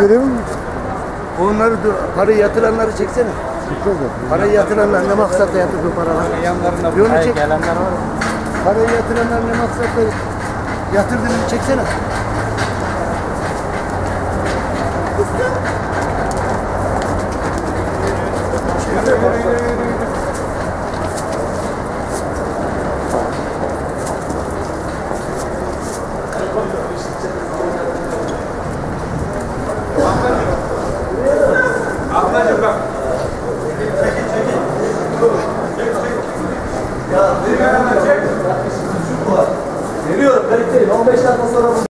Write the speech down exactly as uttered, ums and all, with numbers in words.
görüyor musun? Onları parayı yatıranları çeksene. Parayı yatıranlar ne maksatla yatırdı paraları? Yanlarında Bir onu çek. gelenler var. Parayı yatıranlar ne maksatla yatırdığını çeksene. Yürü, yürü, yürü.